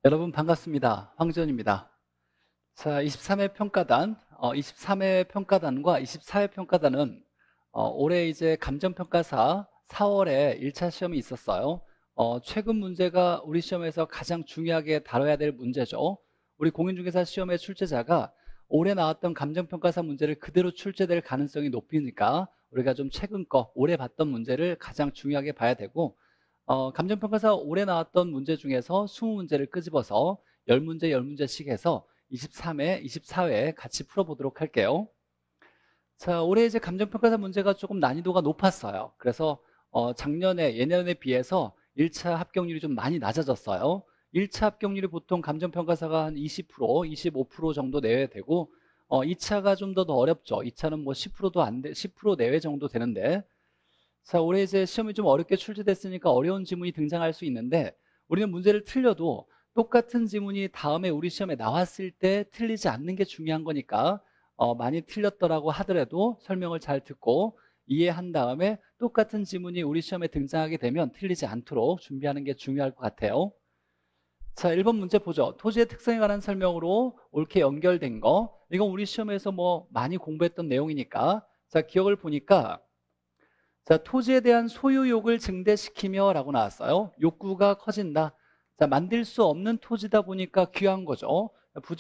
여러분 반갑습니다. 황지원입니다. 자, 23회 평가단, 23회 평가단과 24회 평가단은 올해 이제 감정평가사 4월에 1차 시험이 있었어요. 최근 문제가 우리 시험에서 가장 중요하게 다뤄야 될 문제죠. 우리 공인중개사 시험의 출제자가 올해 나왔던 감정평가사 문제를 그대로 출제될 가능성이 높으니까 우리가 좀 최근 거, 올해 봤던 문제를 가장 중요하게 봐야 되고, 감정평가사 올해 나왔던 문제 중에서 20문제를 끄집어서 10문제, 10문제씩 해서 23회, 24회 같이 풀어보도록 할게요. 자, 올해 이제 감정평가사 문제가 조금 난이도가 높았어요. 그래서 작년에, 예년에 비해서 1차 합격률이 좀 많이 낮아졌어요. 1차 합격률이 보통 감정평가사가 한 20%, 25% 정도 내외 되고, 2차가 좀 더 어렵죠. 2차는 뭐 10%도 안 돼, 10% 내외 정도 되는데, 자, 올해 이제 시험이 좀 어렵게 출제됐으니까 어려운 지문이 등장할 수 있는데, 우리는 문제를 틀려도 똑같은 지문이 다음에 우리 시험에 나왔을 때 틀리지 않는 게 중요한 거니까 많이 틀렸더라고 하더라도 설명을 잘 듣고 이해한 다음에 똑같은 지문이 우리 시험에 등장하게 되면 틀리지 않도록 준비하는 게 중요할 것 같아요. 자, 1번 문제 보죠. 토지의 특성에 관한 설명으로 옳게 연결된 거. 이건 우리 시험에서 뭐 많이 공부했던 내용이니까. 자, 기억을 보니까, 자, 토지에 대한 소유욕을 증대시키며 라고 나왔어요. 욕구가 커진다. 자, 만들 수 없는 토지다 보니까 귀한 거죠.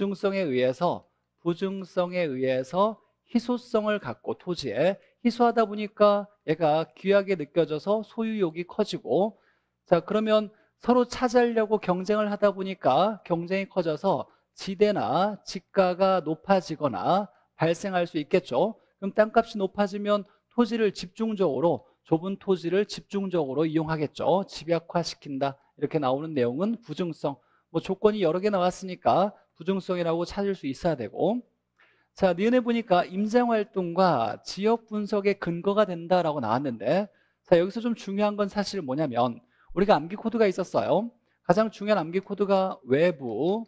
부증성에 의해서 희소성을 갖고 토지에 희소하다 보니까 얘가 귀하게 느껴져서 소유욕이 커지고, 자, 그러면 서로 차지하려고 경쟁을 하다 보니까 경쟁이 커져서 지대나 지가가 높아지거나 발생할 수 있겠죠. 그럼 땅값이 높아지면 토지를 집중적으로, 좁은 토지를 집중적으로 이용하겠죠. 집약화시킨다. 이렇게 나오는 내용은 부증성. 뭐 조건이 여러 개 나왔으니까 부증성이라고 찾을 수 있어야 되고. 자, 니은에 보니까 임장활동과 지역 분석의 근거가 된다라고 나왔는데, 자, 여기서 좀 중요한 건 사실 뭐냐면, 우리가 암기 코드가 있었어요. 가장 중요한 암기 코드가 외부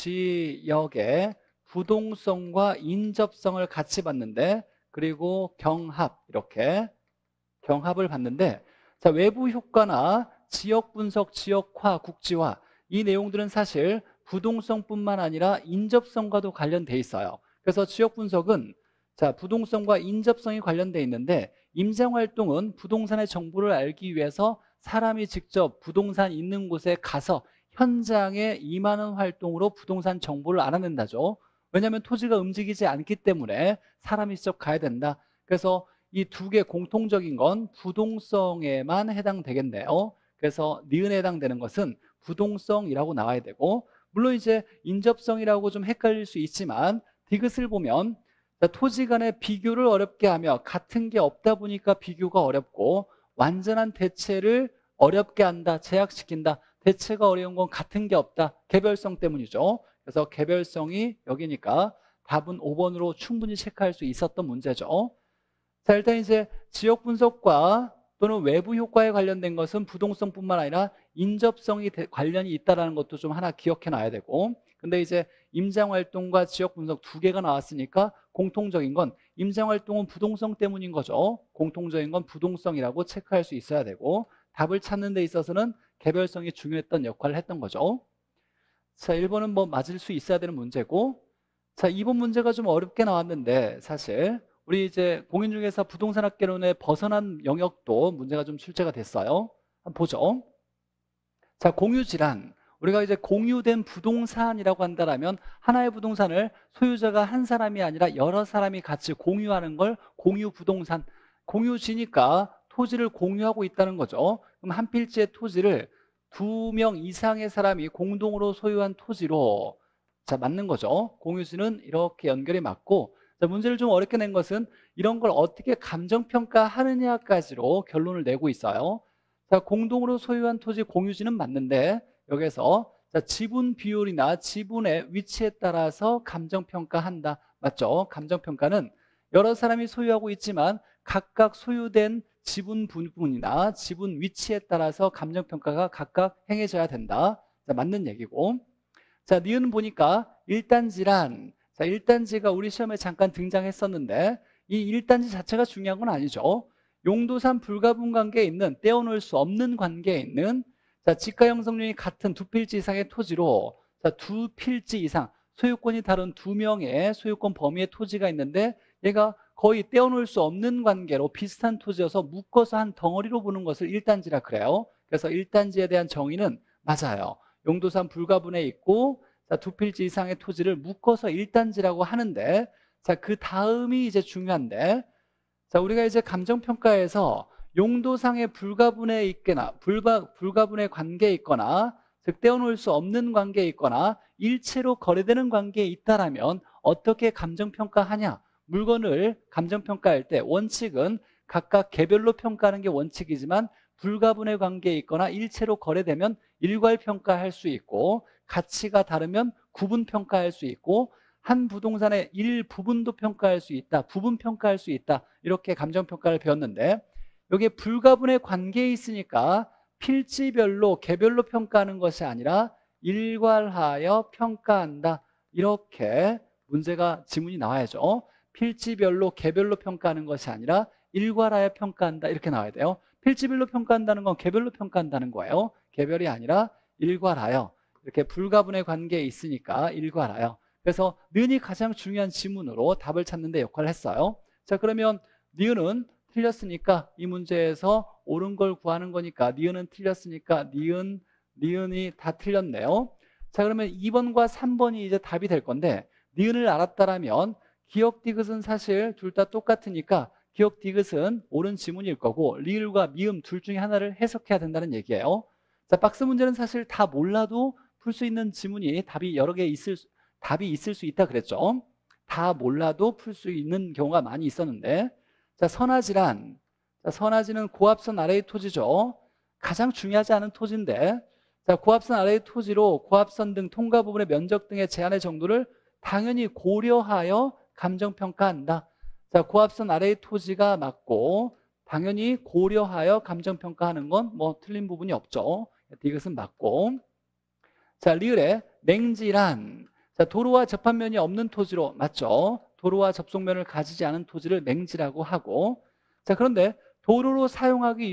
지역의 부동성과 인접성을 같이 봤는데, 그리고 경합, 이렇게 경합을 봤는데, 자, 외부 효과나 지역 분석, 지역화, 국지화, 이 내용들은 사실 부동성뿐만 아니라 인접성과도 관련돼 있어요. 그래서 지역 분석은, 자, 부동성과 인접성이 관련돼 있는데, 임장활동은 부동산의 정보를 알기 위해서 사람이 직접 부동산 있는 곳에 가서 현장에 임하는 활동으로 부동산 정보를 알아낸다죠. 왜냐하면 토지가 움직이지 않기 때문에 사람이 직접 가야 된다. 그래서 이 두 개 공통적인 건 부동성에만 해당되겠네요. 그래서 니은에 해당되는 것은 부동성이라고 나와야 되고, 물론 이제 인접성이라고 좀 헷갈릴 수 있지만 디귿을 보면, 토지 간의 비교를 어렵게 하며 같은 게 없다 보니까 비교가 어렵고, 완전한 대체를 어렵게 한다, 제약시킨다. 대체가 어려운 건 같은 게 없다, 개별성 때문이죠. 그래서 개별성이 여기니까 답은 5번으로 충분히 체크할 수 있었던 문제죠. 자, 일단 이제 지역 분석과 또는 외부 효과에 관련된 것은 부동성뿐만 아니라 인접성이 관련이 있다는 것도 좀 하나 기억해 놔야 되고, 근데 이제 임장활동과 지역 분석 두 개가 나왔으니까 공통적인 건 임장활동은 부동성 때문인 거죠. 공통적인 건 부동성이라고 체크할 수 있어야 되고, 답을 찾는 데 있어서는 개별성이 중요했던 역할을 했던 거죠. 자, 1번은 뭐 맞을 수 있어야 되는 문제고, 자, 2번 문제가 좀 어렵게 나왔는데, 사실 우리 이제 공인중개사 부동산학개론에 벗어난 영역도 문제가 좀 출제가 됐어요. 한번 보죠. 자, 공유질환. 우리가 이제 공유된 부동산이라고 한다면 하나의 부동산을 소유자가 한 사람이 아니라 여러 사람이 같이 공유하는 걸 공유 부동산. 공유지니까 토지를 공유하고 있다는 거죠. 그럼 한 필지의 토지를 2명 이상의 사람이 공동으로 소유한 토지로, 자, 맞는 거죠. 공유지는 이렇게 연결이 맞고, 자, 문제를 좀 어렵게 낸 것은 이런 걸 어떻게 감정평가하느냐까지로 결론을 내고 있어요. 자, 공동으로 소유한 토지 공유지는 맞는데, 여기서 자, 지분 비율이나 지분의 위치에 따라서 감정평가한다. 맞죠? 감정평가는 여러 사람이 소유하고 있지만 각각 소유된 지분 부분이나 지분 위치에 따라서 감정평가가 각각 행해져야 된다. 자, 맞는 얘기고. 자, 니은 보니까 1단지란, 자, 1단지가 우리 시험에 잠깐 등장했었는데, 이 1단지 자체가 중요한 건 아니죠. 용도산 불가분 관계에 있는, 떼어놓을 수 없는 관계에 있는, 자, 지가 형성률이 같은 두 필지 이상의 토지로 자, 두 필지 이상, 소유권이 다른 두 명의 소유권 범위의 토지가 있는데 얘가 거의 떼어놓을 수 없는 관계로 비슷한 토지여서 묶어서 한 덩어리로 보는 것을 1단지라 그래요. 그래서 1단지에 대한 정의는 맞아요. 용도상 불가분에 있고, 자, 두 필지 이상의 토지를 묶어서 1단지라고 하는데, 자, 그 다음이 이제 중요한데, 자, 우리가 이제 감정평가에서 용도상의 불가분에 있거나 불가분의 관계에 있거나, 즉 떼어놓을 수 없는 관계에 있거나 일체로 거래되는 관계에 있다라면 어떻게 감정평가하냐? 물건을 감정평가할 때 원칙은 각각 개별로 평가하는 게 원칙이지만 불가분의 관계에 있거나 일체로 거래되면 일괄평가할 수 있고, 가치가 다르면 구분평가할 수 있고, 한 부동산의 일부분도 평가할 수 있다, 부분 평가할 수 있다, 이렇게 감정평가를 배웠는데, 여기에 불가분의 관계에 있으니까 필지별로 개별로 평가하는 것이 아니라 일괄하여 평가한다, 이렇게 문제가 지문이 나와야죠. 필지별로 개별로 평가하는 것이 아니라 일괄하여 평가한다, 이렇게 나와야 돼요. 필지별로 평가한다는 건 개별로 평가한다는 거예요. 개별이 아니라 일괄하여, 이렇게 불가분의 관계에 있으니까 일괄하여. 그래서 니은이 가장 중요한 지문으로 답을 찾는 데 역할을 했어요. 자, 그러면 니은은 틀렸으니까 이 문제에서 옳은 걸 구하는 거니까 니은은 틀렸으니까 니은이 다 틀렸네요. 자, 그러면 2번과 3번이 이제 답이 될 건데, 니은을 알았다라면 기역 디귿은 사실 둘 다 똑같으니까 기역 디귿은 옳은 지문일 거고, 리을과 미음 둘 중에 하나를 해석해야 된다는 얘기예요. 자, 박스 문제는 사실 다 몰라도 풀 수 있는 지문이 답이 여러 개 답이 있을 수 있다 그랬죠. 다 몰라도 풀 수 있는 경우가 많이 있었는데, 자, 선화지란, 자, 선화지는 고압선 아래의 토지죠. 가장 중요하지 않은 토지인데, 자, 고압선 아래의 토지로 고압선 등 통과 부분의 면적 등의 제한의 정도를 당연히 고려하여 감정평가한다. 자, 고압선 아래의 토지가 맞고 당연히 고려하여 감정평가하는 건 뭐 틀린 부분이 없죠. 이것은 맞고. 자, 리을의 맹지란, 자, 도로와 접합면이 없는 토지로, 맞죠? 도로와 접속면을 가지지 않은 토지를 맹지라고 하고, 자, 그런데 도로로 사용하기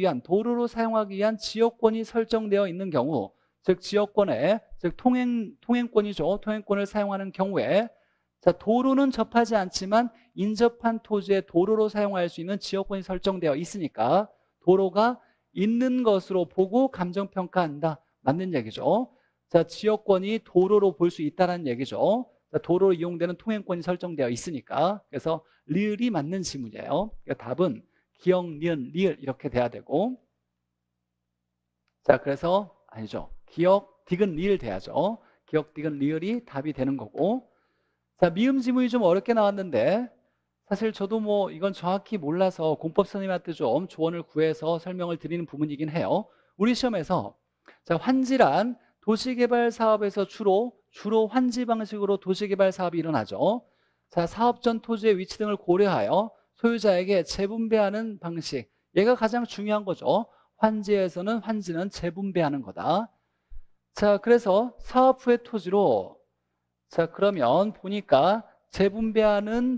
위한 지역권이 설정되어 있는 경우, 즉 지역권에, 즉 통행권이죠. 통행권을 사용하는 경우에, 자, 도로는 접하지 않지만 인접한 토지에 도로로 사용할 수 있는 지역권이 설정되어 있으니까 도로가 있는 것으로 보고 감정평가한다, 맞는 얘기죠. 자, 지역권이 도로로 볼 수 있다는 얘기죠. 자, 도로로 이용되는 통행권이 설정되어 있으니까. 그래서 리을이 맞는 지문이에요. 그러니까 답은 기역, 니은, 리을 이렇게 돼야 되고, 자, 그래서 아니죠. 기역, 디귿, 리을 돼야죠. 기역, 디귿, 리을이 답이 되는 거고. 자, 미음 지문이 좀 어렵게 나왔는데 사실 저도 뭐 이건 정확히 몰라서 공법 선생님한테 좀 조언을 구해서 설명을 드리는 부분이긴 해요. 우리 시험에서, 자, 환지란 도시개발 사업에서 주로 환지 방식으로 도시개발 사업이 일어나죠. 자, 사업 전 토지의 위치 등을 고려하여 소유자에게 재분배하는 방식, 얘가 가장 중요한 거죠. 환지에서는 환지는 재분배하는 거다. 자, 그래서 사업 후의 토지로, 자, 그러면 보니까 재분배하는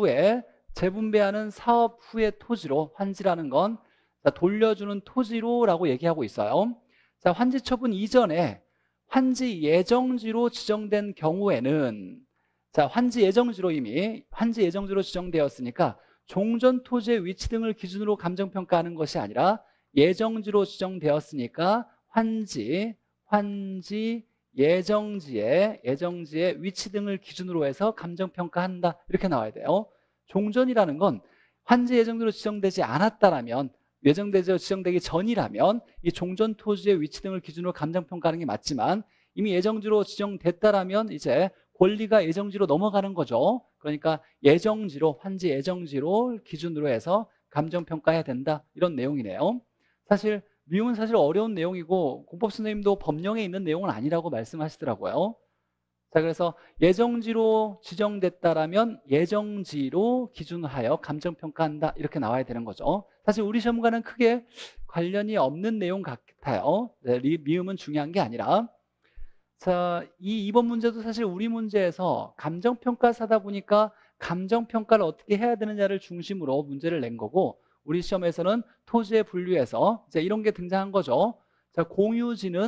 사업 후의 토지로, 환지라는 건, 자, 돌려주는 토지로라고 얘기하고 있어요. 자, 환지 처분 이전에 환지 예정지로 지정된 경우에는, 자, 환지 예정지로 지정되었으니까 종전 토지의 위치 등을 기준으로 감정평가하는 것이 아니라 예정지로 지정되었으니까 환지 예정지의 위치 등을 기준으로 해서 감정평가한다, 이렇게 나와야 돼요. 종전이라는 건 환지 예정지로 지정되지 않았다라면, 예정되지 지정되기 전이라면 이 종전 토지의 위치 등을 기준으로 감정평가하는 게 맞지만, 이미 예정지로 지정됐다라면 이제 권리가 예정지로 넘어가는 거죠. 그러니까 환지 예정지로 기준으로 해서 감정평가해야 된다, 이런 내용이네요. 사실 미음은 사실 어려운 내용이고 공법 선생님도 법령에 있는 내용은 아니라고 말씀하시더라고요. 자, 그래서 예정지로 지정됐다라면 예정지로 기준하여 감정평가한다, 이렇게 나와야 되는 거죠. 사실 우리 시험과는 크게 관련이 없는 내용 같아요. 네, 미음은 중요한 게 아니라. 자, 이 2번 문제도 사실 우리 문제에서 감정평가사다 보니까 감정평가를 어떻게 해야 되느냐를 중심으로 문제를 낸 거고, 우리 시험에서는 토지에 분류해서 이제 이런 게 등장한 거죠. 자, 공유지는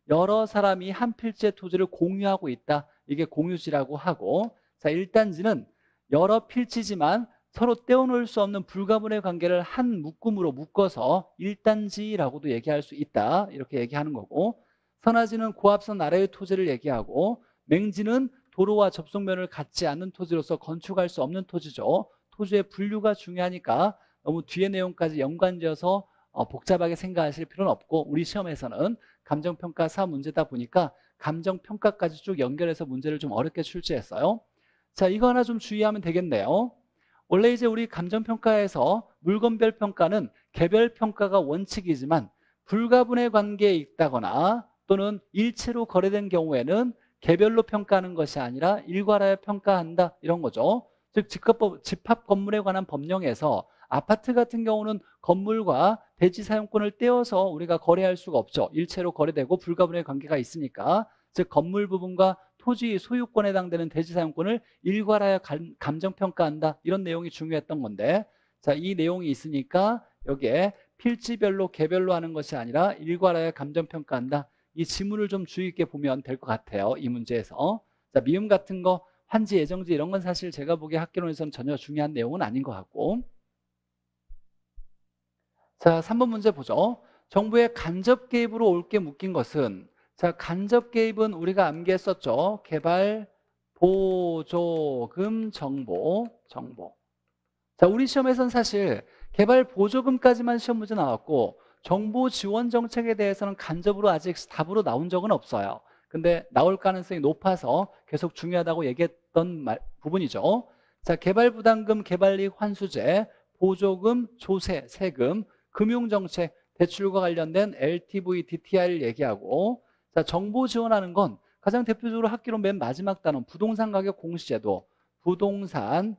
여러 사람이 한 필지의 토지를 공유하고 있다. 이게 공유지라고 하고, 자, 1단지는 여러 필지지만 서로 떼어놓을 수 없는 불가분의 관계를 한 묶음으로 묶어서 1단지라고도 얘기할 수 있다. 이렇게 얘기하는 거고, 선화지는 고합선 아래의 토지를 얘기하고, 맹지는 도로와 접속면을 갖지 않는 토지로서 건축할 수 없는 토지죠. 토지의 분류가 중요하니까 너무 뒤에 내용까지 연관지어서 복잡하게 생각하실 필요는 없고, 우리 시험에서는 감정평가사 문제다 보니까 감정평가까지 쭉 연결해서 문제를 좀 어렵게 출제했어요. 자, 이거 하나 좀 주의하면 되겠네요. 원래 이제 우리 감정평가에서 물건별 평가는 개별평가가 원칙이지만 불가분의 관계에 있다거나 또는 일체로 거래된 경우에는 개별로 평가하는 것이 아니라 일괄하여 평가한다, 이런 거죠. 즉 집합 건물에 관한 법령에서 아파트 같은 경우는 건물과 대지 사용권을 떼어서 우리가 거래할 수가 없죠. 일체로 거래되고 불가분의 관계가 있으니까. 즉 건물 부분과 토지 소유권에 해당되는 대지 사용권을 일괄하여 감정평가한다, 이런 내용이 중요했던 건데, 자, 이 내용이 있으니까 여기에 필지별로 개별로 하는 것이 아니라 일괄하여 감정평가한다, 이 지문을 좀 주의 있게 보면 될 것 같아요. 이 문제에서. 자, 미음 같은 거, 환지, 예정지 이런 건 사실 제가 보기에 학개론에서는 전혀 중요한 내용은 아닌 것 같고. 자, 3번 문제 보죠. 정부의 간접 개입으로 옳게 묶인 것은, 자, 간접 개입은 우리가 암기했었죠. 개발, 보조금, 정보. 자, 우리 시험에서는 사실 개발 보조금까지만 시험 문제 나왔고, 정보 지원 정책에 대해서는 간접으로 아직 답으로 나온 적은 없어요. 근데 나올 가능성이 높아서 계속 중요하다고 얘기했던 부분이죠. 자, 개발부담금, 개발이익 환수제, 보조금, 조세, 세금, 금융정책, 대출과 관련된 LTV, DTI를 얘기하고, 자, 정보 지원하는 건 가장 대표적으로 학기로 맨 마지막 단원 부동산 가격 공시제도, 부동산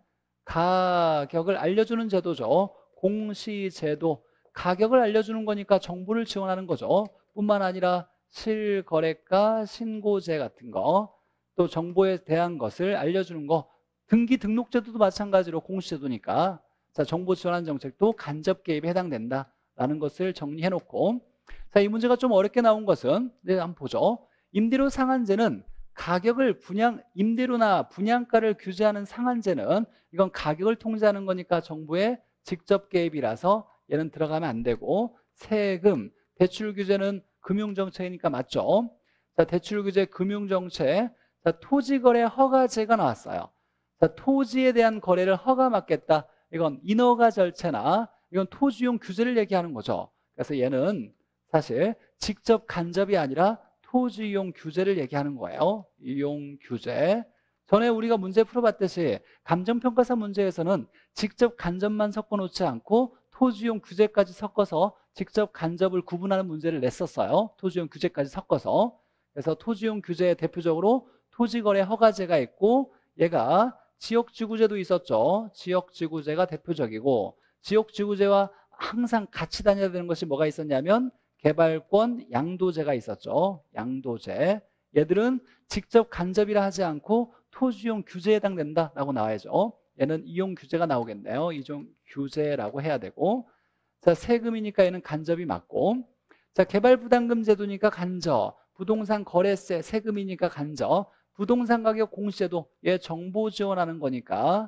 가격을 알려주는 제도죠. 공시제도, 가격을 알려주는 거니까 정보를 지원하는 거죠. 뿐만 아니라 실거래가 신고제 같은 거, 또 정보에 대한 것을 알려주는 거, 등기 등록제도도 마찬가지로 공시제도니까, 자, 정보 지원하는 정책도 간접 개입에 해당된다라는 것을 정리해 놓고, 자, 이 문제가 좀 어렵게 나온 것은, 네, 한번 보죠. 임대료 상한제는 가격을 임대료나 분양가를 규제하는 상한제는 이건 가격을 통제하는 거니까 정부의 직접 개입이라서 얘는 들어가면 안 되고, 세금, 대출 규제는 금융정책이니까 맞죠? 자, 대출 규제, 금융정책. 자, 토지거래 허가제가 나왔어요. 자, 토지에 대한 거래를 허가 받겠다. 이건 인허가 절차나 이건 토지용 규제를 얘기하는 거죠. 그래서 얘는 사실 직접 간접이 아니라 토지용 규제를 얘기하는 거예요. 이용 규제. 전에 우리가 문제 풀어봤듯이 감정평가사 문제에서는 직접 간접만 섞어놓지 않고 토지용 규제까지 섞어서 직접 간접을 구분하는 문제를 냈었어요. 토지용 규제까지 섞어서. 그래서 토지용 규제에 대표적으로 토지거래 허가제가 있고, 얘가 지역지구제도 있었죠. 지역지구제가 대표적이고, 지역지구제와 항상 같이 다녀야 되는 것이 뭐가 있었냐면 개발권 양도제가 있었죠. 양도제. 얘들은 직접 간접이라 하지 않고 토지용 규제에 해당된다라고 나와야죠. 얘는 이용 규제가 나오겠네요. 이용 규제라고 해야 되고, 자, 세금이니까 얘는 간접이 맞고, 자, 개발부담금 제도니까 간접, 부동산 거래세 세금이니까 간접, 부동산 가격 공시제도 얘 정보 지원하는 거니까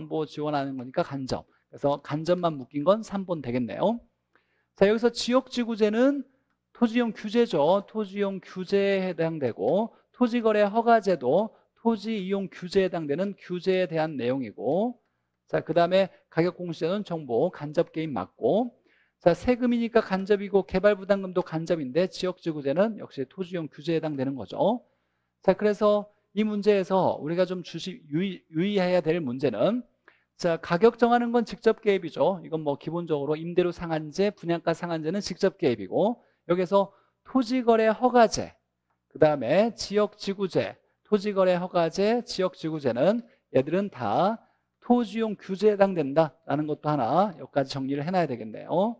간접. 그래서 간접만 묶인 건 3번 되겠네요. 자, 여기서 지역지구제는 토지용 규제죠. 토지용 규제에 해당되고, 토지거래 허가제도 토지 이용 규제에 해당되는 규제에 대한 내용이고, 자, 그 다음에 가격공시제는 정보 간접 개입 맞고, 자, 세금이니까 간접이고 개발부담금도 간접인데 지역지구제는 역시 토지용 규제에 해당되는 거죠. 자, 그래서 이 문제에서 우리가 좀 유의해야 될 문제는, 자, 가격 정하는 건 직접 개입이죠. 이건 뭐 기본적으로 임대료 상한제, 분양가 상한제는 직접 개입이고, 여기서 토지거래 허가제, 그 다음에 지역지구제, 토지거래 허가제, 지역지구제는 얘들은 다 토지용 규제에 해당된다라는 것도 하나 여기까지 정리를 해놔야 되겠네요.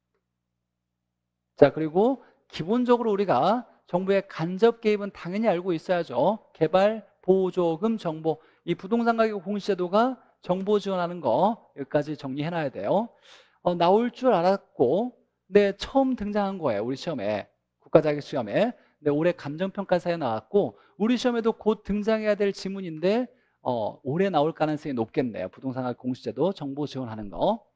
자, 그리고 기본적으로 우리가 정부의 간접 개입은 당연히 알고 있어야죠. 개발, 보조금, 정보. 이 부동산 가격 공시제도가 정보 지원하는 거 여기까지 정리해놔야 돼요. 나올 줄 알았고, 근데 처음 등장한 거예요. 우리 시험에, 국가자격시험에. 네, 올해 감정평가사에 나왔고 우리 시험에도 곧 등장해야 될 지문인데 올해 나올 가능성이 높겠네요. 부동산학 공시제도 정보 지원하는 거.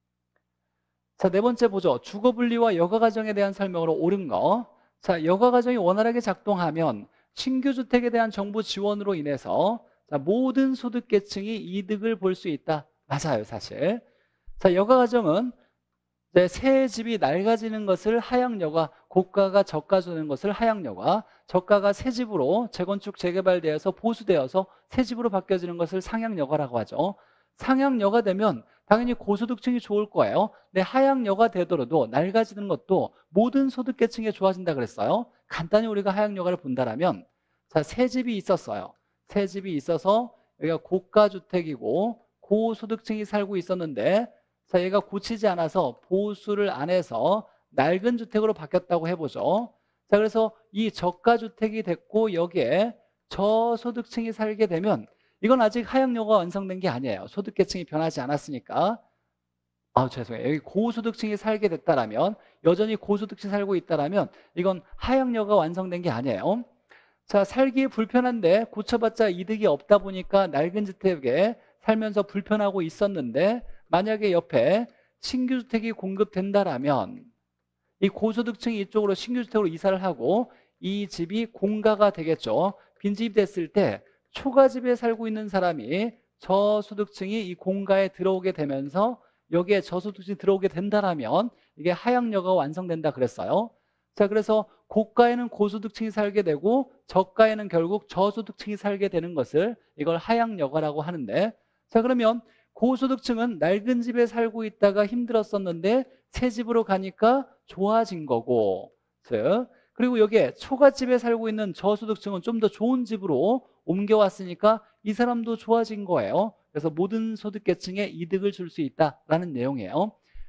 자, 네 번째 보죠. 주거분리와 여가가정에 대한 설명으로 옳은 거. 자, 여가가정이 원활하게 작동하면 신규 주택에 대한 정부 지원으로 인해서 자, 모든 소득계층이 이득을 볼 수 있다. 맞아요, 사실. 자, 여가가정은 이제 새 집이 낡아지는 것을 하향여가, 고가가 저가주는 것을 하향여가, 저가가 새 집으로 재건축 재개발되어서 보수되어서 새 집으로 바뀌어지는 것을 상향여가라고 하죠. 상향여가 되면 당연히 고소득층이 좋을 거예요. 근데 하향여가 되더라도 낡아지는 것도 모든 소득계층에 좋아진다 그랬어요. 간단히 우리가 하향여가를 본다라면 자, 새 집이 있었어요. 새 집이 있어서 여기가 고가주택이고 고소득층이 살고 있었는데 자, 얘가 고치지 않아서 보수를 안 해서 낡은 주택으로 바뀌었다고 해보죠. 자, 그래서 이 저가주택이 됐고 여기에 저소득층이 살게 되면 이건 아직 하향여가 완성된 게 아니에요. 소득계층이 변하지 않았으니까. 죄송해요. 여기 고소득층이 살게 됐다라면 여전히 고소득층이 살고 있다라면 이건 하향여가 완성된 게 아니에요. 자, 살기 불편한데 고쳐봤자 이득이 없다 보니까 낡은 주택에 살면서 불편하고 있었는데 만약에 옆에 신규 주택이 공급된다라면 이 고소득층이 이쪽으로 신규 주택으로 이사를 하고 이 집이 공가가 되겠죠. 빈집이 됐을 때 초가집에 살고 있는 사람이 저소득층이 이 공가에 들어오게 되면서 여기에 저소득층이 들어오게 된다라면 이게 하향여가가 완성된다 그랬어요. 자, 그래서 고가에는 고소득층이 살게 되고 저가에는 결국 저소득층이 살게 되는 것을 이걸 하향여가라고 하는데 자, 그러면 고소득층은 낡은 집에 살고 있다가 힘들었었는데 새 집으로 가니까 좋아진 거고 즉 그리고 여기에 초가집에 살고 있는 저소득층은 좀 더 좋은 집으로 옮겨왔으니까 이 사람도 좋아진 거예요. 그래서 모든 소득계층에 이득을 줄 수 있다라는 내용이에요.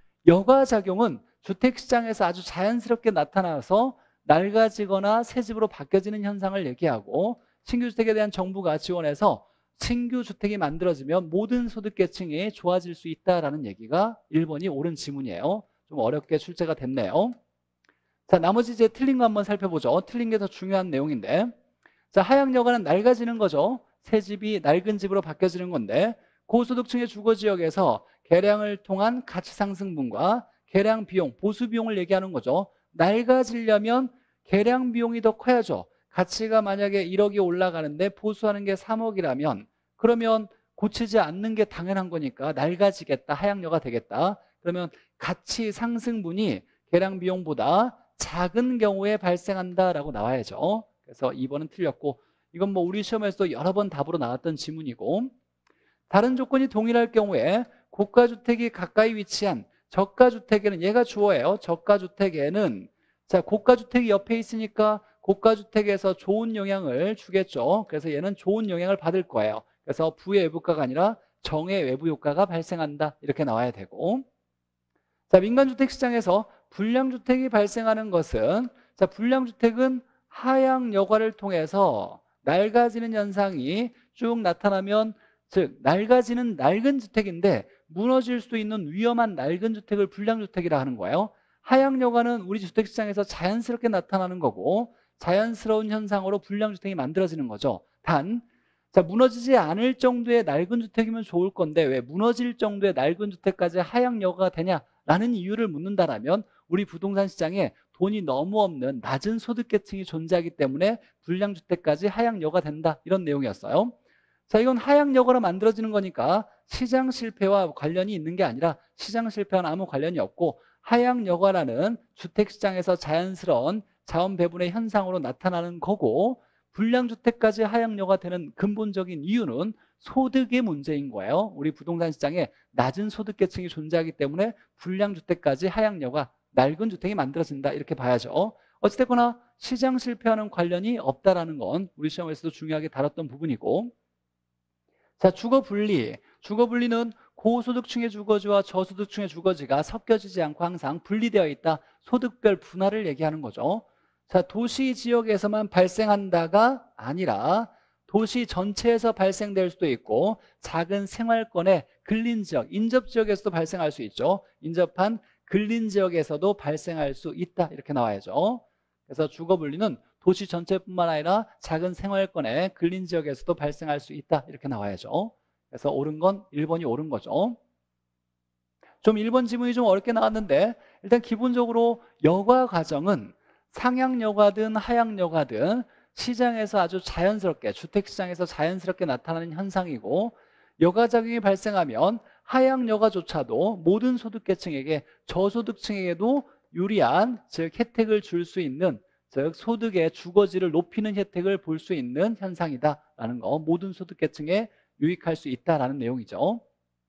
여가작용은 주택시장에서 아주 자연스럽게 나타나서 낡아지거나 새 집으로 바뀌어지는 현상을 얘기하고 신규주택에 대한 정부가 지원해서 신규 주택이 만들어지면 모든 소득계층이 좋아질 수 있다라는 얘기가 1번이 옳은 지문이에요. 좀 어렵게 출제가 됐네요. 자, 나머지 이제 틀린 거 한번 살펴보죠. 틀린 게 더 중요한 내용인데 자, 하향여가는 낡아지는 거죠. 새 집이 낡은 집으로 바뀌어지는 건데 고소득층의 주거지역에서 개량을 통한 가치상승분과 개량 비용, 보수 비용을 얘기하는 거죠. 낡아지려면 개량 비용이 더 커야죠. 가치가 만약에 1억이 올라가는데 보수하는 게 3억이라면 그러면 고치지 않는 게 당연한 거니까 낡아지겠다, 하향여가 되겠다. 그러면 가치 상승분이 개량 비용보다 작은 경우에 발생한다라고 나와야죠. 그래서 2번은 틀렸고 이건 뭐 우리 시험에서도 여러 번 답으로 나왔던 지문이고 다른 조건이 동일할 경우에 고가주택이 가까이 위치한 저가주택에는 얘가 주어예요. 저가주택에는 자, 고가주택이 옆에 있으니까 고가주택에서 좋은 영향을 주겠죠. 그래서 얘는 좋은 영향을 받을 거예요. 그래서 부의 외부효과가 아니라 정의 외부효과가 발생한다 이렇게 나와야 되고 자, 민간주택 시장에서 불량주택이 발생하는 것은 자, 불량주택은 하향여가를 통해서 낡아지는 현상이 쭉 나타나면 즉 낡아지는 낡은 주택인데 무너질 수 있는 위험한 낡은 주택을 불량주택이라 하는 거예요. 하향여가는 우리 주택시장에서 자연스럽게 나타나는 거고 자연스러운 현상으로 불량주택이 만들어지는 거죠. 단 자, 무너지지 않을 정도의 낡은 주택이면 좋을 건데 왜 무너질 정도의 낡은 주택까지 하향여가가 되냐라는 이유를 묻는다라면 우리 부동산 시장에 돈이 너무 없는 낮은 소득계층이 존재하기 때문에 불량주택까지 하향여가 된다 이런 내용이었어요. 자, 이건 하향여가로 만들어지는 거니까 시장 실패와 관련이 있는 게 아니라 시장 실패와는 아무 관련이 없고 하향여가라는 주택시장에서 자연스러운 자원 배분의 현상으로 나타나는 거고 불량주택까지 하향여가 되는 근본적인 이유는 소득의 문제인 거예요. 우리 부동산 시장에 낮은 소득계층이 존재하기 때문에 불량주택까지 하향여가 낡은 주택이 만들어진다 이렇게 봐야죠. 어찌됐거나 시장 실패와는 관련이 없다라는 건 우리 시험에서도 중요하게 다뤘던 부분이고 자, 주거분리. 주거분리는 고소득층의 주거지와 저소득층의 주거지가 섞여지지 않고 항상 분리되어 있다. 소득별 분할을 얘기하는 거죠. 자, 도시 지역에서만 발생한다가 아니라 도시 전체에서 발생될 수도 있고 작은 생활권의 근린지역, 인접지역에서도 발생할 수 있죠. 인접한 근린지역에서도 발생할 수 있다 이렇게 나와야죠. 그래서 주거분리는 도시 전체뿐만 아니라 작은 생활권의 근린 지역에서도 발생할 수 있다. 이렇게 나와야죠. 그래서 옳은 건 1번이 옳은 거죠. 좀 1번 지문이 좀 어렵게 나왔는데 일단 기본적으로 여가 과정은 상향여가든 하향여가든 시장에서 아주 자연스럽게 주택시장에서 자연스럽게 나타나는 현상이고 여가작용이 발생하면 하향여가조차도 모든 소득계층에게 저소득층에게도 유리한 즉 혜택을 줄 수 있는 즉 소득의 주거지를 높이는 혜택을 볼 수 있는 현상이다라는 거 모든 소득계층에 유익할 수 있다라는 내용이죠.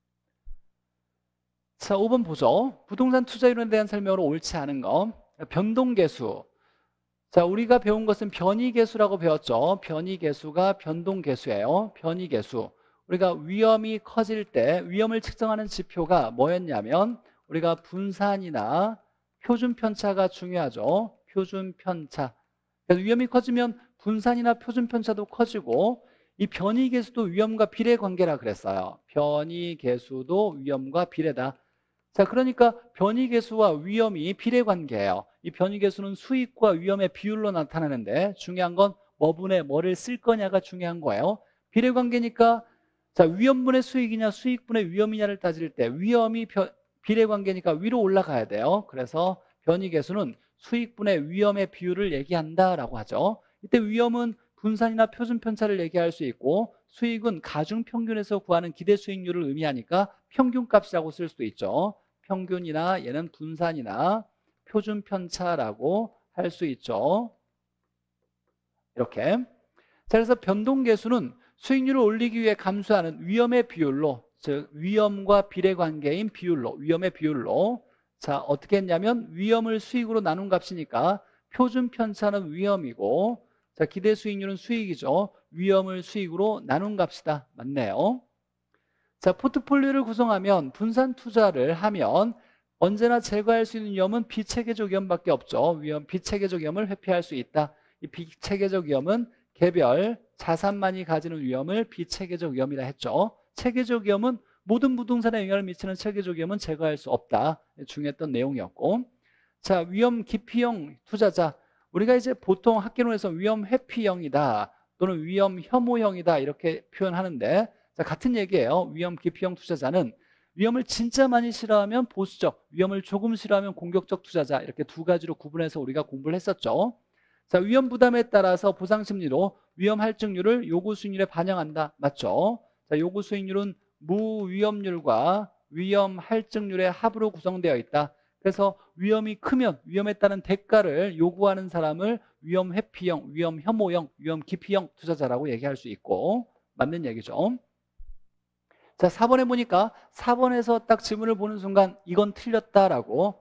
자, 5번 보죠. 부동산 투자이론에 대한 설명으로 옳지 않은 거. 변동계수. 자, 우리가 배운 것은 변이계수라고 배웠죠. 변이계수가 변동계수예요. 변이계수. 우리가 위험이 커질 때 위험을 측정하는 지표가 뭐였냐면 우리가 분산이나 표준편차가 중요하죠. 표준편차. 그래서 위험이 커지면 분산이나 표준편차도 커지고 이 변이계수도 위험과 비례 관계라 그랬어요. 변이계수도 위험과 비례다. 자, 그러니까 변이계수와 위험이 비례관계예요. 이 변이계수는 수익과 위험의 비율로 나타나는데 중요한 건 뭐분의 뭐를 쓸 거냐가 중요한 거예요. 비례관계니까 자, 위험분의 수익이냐 수익분의 위험이냐를 따질 때 위험이 비례관계니까 위로 올라가야 돼요. 그래서 변이계수는 수익분의 위험의 비율을 얘기한다라고 하죠. 이때 위험은 분산이나 표준편차를 얘기할 수 있고 수익은 가중평균에서 구하는 기대수익률을 의미하니까 평균값이라고 쓸 수도 있죠. 평균이나 얘는 분산이나 표준편차라고 할 수 있죠. 이렇게. 자, 그래서 변동계수는 수익률을 올리기 위해 감수하는 위험의 비율로 즉 위험과 비례관계인 비율로 위험의 비율로 자 어떻게 했냐면 위험을 수익으로 나눈 값이니까 표준편차는 위험이고 자 기대수익률은 수익이죠. 위험을 수익으로 나눈 값이다. 맞네요. 자, 포트폴리오를 구성하면 분산 투자를 하면 언제나 제거할 수 있는 위험은 비체계적 위험밖에 없죠. 비체계적 위험을 회피할 수 있다. 이 비체계적 위험은 개별 자산만이 가지는 위험을 비체계적 위험이라 했죠. 체계적 위험은 모든 부동산에 영향을 미치는 체계적 위험은 제거할 수 없다. 중요했던 내용이었고 자, 위험 기피형 투자자 우리가 이제 보통 학계론에서 위험 회피형이다 또는 위험 혐오형이다 이렇게 표현하는데 자, 같은 얘기예요. 위험 기피형 투자자는 위험을 진짜 많이 싫어하면 보수적, 위험을 조금 싫어하면 공격적 투자자 이렇게 두 가지로 구분해서 우리가 공부를 했었죠. 자, 위험 부담에 따라서 보상 심리로 위험 할증률을 요구 수익률에 반영한다. 맞죠? 자, 요구 수익률은 무위험률과 위험 할증률의 합으로 구성되어 있다. 그래서 위험이 크면 위험에 따른 대가를 요구하는 사람을 위험 회피형, 위험 혐오형, 위험 기피형 투자자라고 얘기할 수 있고 맞는 얘기죠. 자, 4번에 보니까 4번에서 딱 지문을 보는 순간 이건 틀렸다라고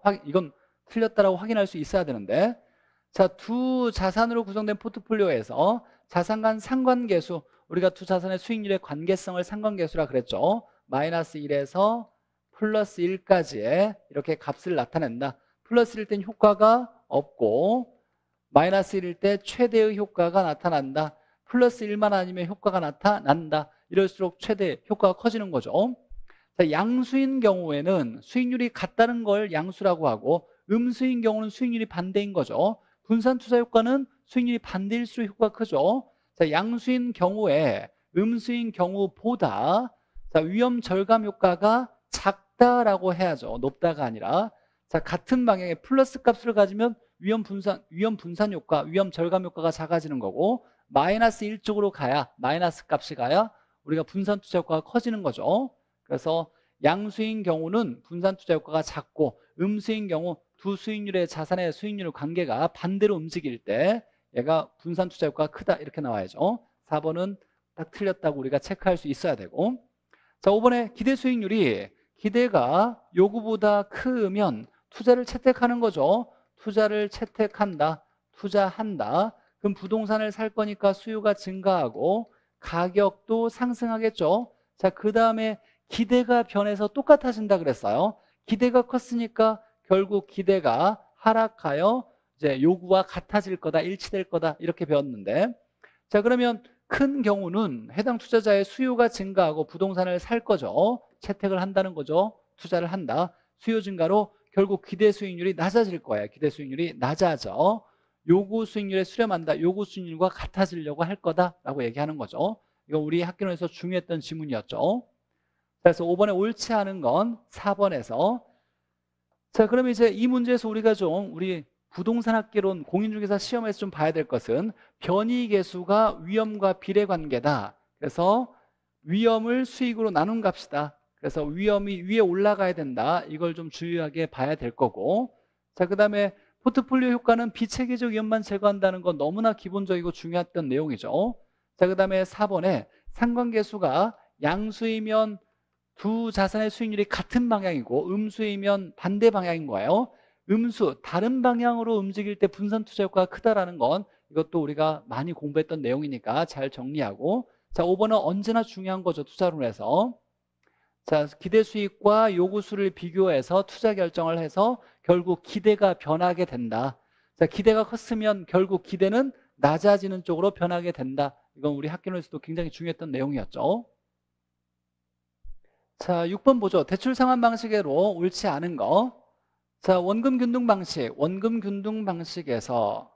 확인할 수 있어야 되는데 자, 두 자산으로 구성된 포트폴리오에서 자산 간 상관계수 우리가 두 자산의 수익률의 관계성을 상관계수라 그랬죠. 마이너스 1에서 플러스 1까지의 이렇게 값을 나타낸다. 플러스 1일 땐 효과가 없고 마이너스 1일 때 최대의 효과가 나타난다. 플러스 1만 아니면 효과가 나타난다. 이럴수록 최대 효과가 커지는 거죠. 자, 양수인 경우에는 수익률이 같다는 걸 양수라고 하고 음수인 경우는 수익률이 반대인 거죠. 분산 투자 효과는 수익률이 반대일수록 효과가 크죠. 자, 양수인 경우에 음수인 경우보다 자, 위험 절감 효과가 작다라고 해야죠. 높다가 아니라 자, 같은 방향의 플러스 값을 가지면 위험 분산 효과, 위험 절감 효과가 작아지는 거고 마이너스 1쪽으로 가야 마이너스 값이 가야 우리가 분산 투자 효과가 커지는 거죠. 그래서 양수인 경우는 분산 투자 효과가 작고 음수인 경우 두 수익률의 자산의 수익률 관계가 반대로 움직일 때 얘가 분산 투자 효과가 크다 이렇게 나와야죠. 4번은 딱 틀렸다고 우리가 체크할 수 있어야 되고 자, 5번에 기대 수익률이 기대가 요구보다 크면 투자를 채택하는 거죠. 투자를 채택한다, 투자한다. 그럼 부동산을 살 거니까 수요가 증가하고 가격도 상승하겠죠. 자, 그 다음에 기대가 변해서 똑같아진다 그랬어요. 기대가 컸으니까 결국 기대가 하락하여 이제 요구와 같아질 거다, 일치될 거다 이렇게 배웠는데 자, 그러면 큰 경우는 해당 투자자의 수요가 증가하고 부동산을 살 거죠. 채택을 한다는 거죠. 투자를 한다. 수요 증가로 결국 기대 수익률이 낮아질 거예요. 기대 수익률이 낮아져. 요구 수익률에 수렴한다. 요구 수익률과 같아지려고 할 거다라고 얘기하는 거죠. 이거 우리 학교에서 중요했던 지문이었죠. 그래서 5번에 옳지 않은 건 4번에서. 자, 그럼 이제 이 문제에서 우리가 좀 우리 부동산학개론 공인중개사 시험에서 좀 봐야 될 것은 변이계수가 위험과 비례관계다. 그래서 위험을 수익으로 나눈 값이다. 그래서 위험이 위에 올라가야 된다. 이걸 좀 주의하게 봐야 될 거고. 자, 그 다음에 포트폴리오 효과는 비체계적 위험만 제거한다는 건 너무나 기본적이고 중요했던 내용이죠. 자, 그 다음에 4번에 상관계수가 양수이면 두 자산의 수익률이 같은 방향이고 음수이면 반대 방향인 거예요. 음수, 다른 방향으로 움직일 때 분산 투자 효과가 크다라는 건 이것도 우리가 많이 공부했던 내용이니까 잘 정리하고. 자, 5번은 언제나 중요한 거죠. 투자론에서. 자, 기대 수익과 요구 수를 비교해서 투자 결정을 해서 결국 기대가 변하게 된다. 자, 기대가 컸으면 결국 기대는 낮아지는 쪽으로 변하게 된다. 이건 우리 학교에서도 굉장히 중요했던 내용이었죠. 자, 6번 보죠. 대출 상환 방식으로 옳지 않은 거. 자, 원금 균등 방식. 원금 균등 방식에서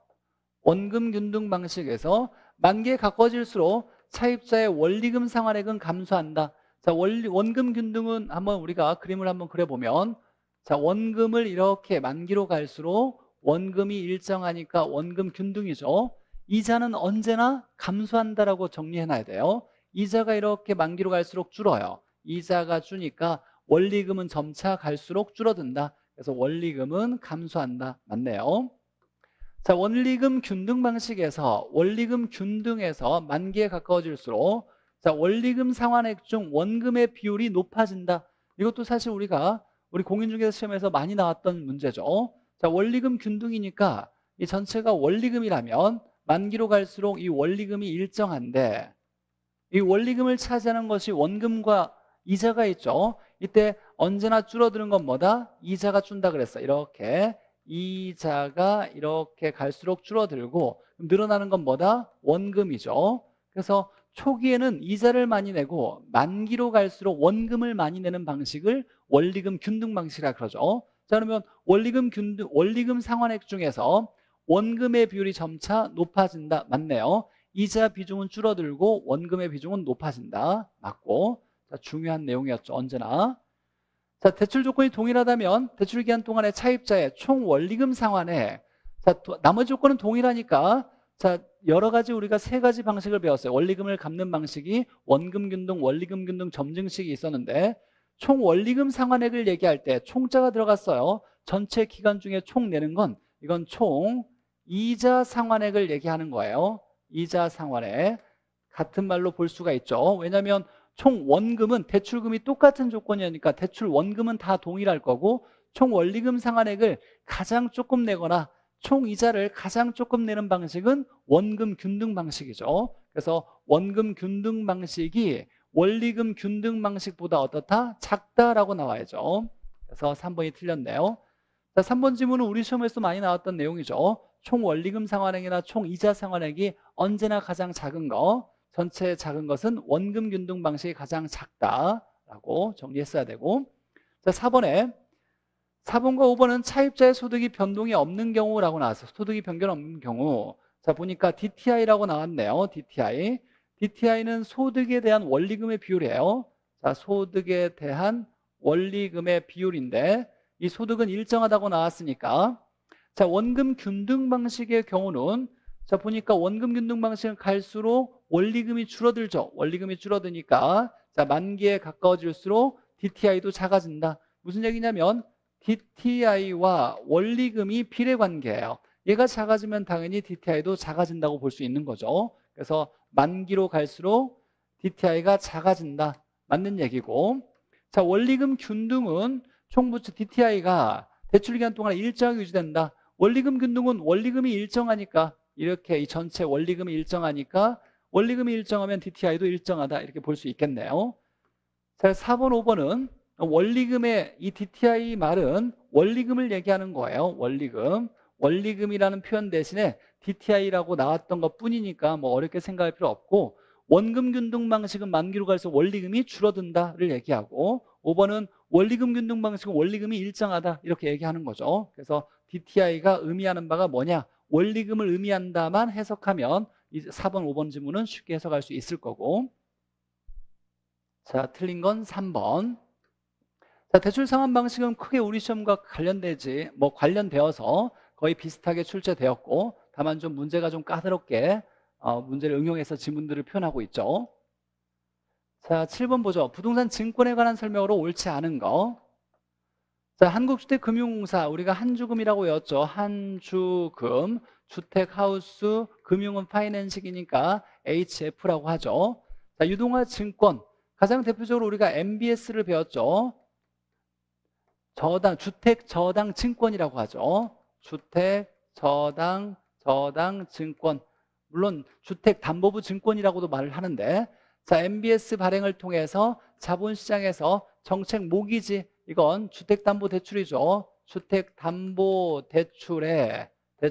만기에 가까워질수록 차입자의 원리금 상환액은 감소한다. 자, 원금 균등은 한번 우리가 그림을 한번 그려보면, 자, 원금을 이렇게 만기로 갈수록 원금이 일정하니까 원금 균등이죠. 이자는 언제나 감소한다라고 정리해놔야 돼요. 이자가 이렇게 만기로 갈수록 줄어요. 이자가 주니까 원리금은 점차 갈수록 줄어든다. 그래서 원리금은 감소한다. 맞네요. 자, 원리금 균등 방식에서 만기에 가까워질수록 자, 원리금 상환액 중 원금의 비율이 높아진다. 이것도 사실 우리가 우리 공인중개사 시험에서 많이 나왔던 문제죠. 자, 원리금 균등이니까 이 전체가 원리금이라면 만기로 갈수록 이 원리금이 일정한데 이 원리금을 차지하는 것이 원금과 이자가 있죠. 이때 언제나 줄어드는 건 뭐다? 이자가 준다 그랬어. 이렇게 이자가 이렇게 갈수록 줄어들고 늘어나는 건 뭐다? 원금이죠. 그래서 초기에는 이자를 많이 내고 만기로 갈수록 원금을 많이 내는 방식을 원리금 균등 방식이라 그러죠. 자, 그러면 원리금 상환액 중에서 원금의 비율이 점차 높아진다. 맞네요. 이자 비중은 줄어들고 원금의 비중은 높아진다. 맞고. 자, 중요한 내용이었죠. 언제나. 자, 대출 조건이 동일하다면 대출 기간 동안의 차입자의 총 원리금 상환에 자, 나머지 조건은 동일하니까 자, 여러 가지 우리가 세 가지 방식을 배웠어요. 원리금을 갚는 방식이 원금 균등, 원리금 균등, 점증식이 있었는데 총 원리금 상환액을 얘기할 때 총자가 들어갔어요. 전체 기간 중에 총 내는 건 이건 총 이자 상환액을 얘기하는 거예요. 이자 상환액. 같은 말로 볼 수가 있죠. 왜냐하면 총 원금은 대출금이 똑같은 조건이니까 대출 원금은 다 동일할 거고 총 원리금 상환액을 가장 조금 내거나 총 이자를 가장 조금 내는 방식은 원금 균등 방식이죠. 그래서 원금 균등 방식이 원리금 균등 방식보다 어떻다? 작다라고 나와야죠. 그래서 3번이 틀렸네요. 자, 3번 지문은 우리 시험에서 많이 나왔던 내용이죠. 총 원리금 상환액이나 총 이자 상환액이 언제나 가장 작은 거, 전체 작은 것은 원금 균등 방식이 가장 작다라고 정리했어야 되고. 자, 4번과 5번은 차입자의 소득이 변동이 없는 경우라고 나왔어요. 소득이 변경 없는 경우. 자, 보니까 DTI라고 나왔네요. DTI는 소득에 대한 원리금의 비율이에요. 자, 소득에 대한 원리금의 비율인데 이 소득은 일정하다고 나왔으니까 자, 원금 균등 방식의 경우는 자, 보니까 원금 균등 방식은 갈수록 원리금이 줄어들죠. 원리금이 줄어드니까 자, 만기에 가까워질수록 DTI도 작아진다. 무슨 얘기냐면 DTI와 원리금이 비례관계예요. 얘가 작아지면 당연히 DTI도 작아진다고 볼 수 있는 거죠. 그래서 만기로 갈수록 DTI가 작아진다. 맞는 얘기고. 자, 원리금 균등은 총부채 DTI가 대출 기간 동안 일정하게 유지된다. 원리금 균등은 원리금이 일정하니까 이렇게 이 전체 원리금이 일정하니까 원리금이 일정하면 DTI도 일정하다. 이렇게 볼 수 있겠네요. 자, 4번, 5번은 원리금의 이 DTI 말은 원리금을 얘기하는 거예요. 원리금이라는 표현 대신에 DTI라고 나왔던 것 뿐이니까 뭐 어렵게 생각할 필요 없고 원금 균등 방식은 만기로 갈수록 원리금이 줄어든다를 얘기하고 5번은 원리금 균등 방식은 원리금이 일정하다 이렇게 얘기하는 거죠. 그래서 DTI가 의미하는 바가 뭐냐? 원리금을 의미한다만 해석하면 이제 4번, 5번 지문은 쉽게 해석할 수 있을 거고. 자, 틀린 건 3번. 자, 대출 상환 방식은 크게 우리 시험과 관련되어서 거의 비슷하게 출제되었고, 다만 좀 문제가 좀 까다롭게 문제를 응용해서 지문들을 표현하고 있죠. 자, 7번 보죠. 부동산 증권에 관한 설명으로 옳지 않은 거. 자, 한국주택금융공사, 우리가 한주금이라고 외웠죠. 한주금, 주택하우스, 금융은 파이낸싱이니까 HF라고 하죠. 자, 유동화증권, 가장 대표적으로 우리가 MBS를 배웠죠. 주택저당증권이라고 하죠. 주택저당증권. 물론 주택담보부증권이라고도 말을 하는데, 자, MBS 발행을 통해서 자본시장에서 정책 모기지, 이건 주택담보대출이죠. 주택담보대출에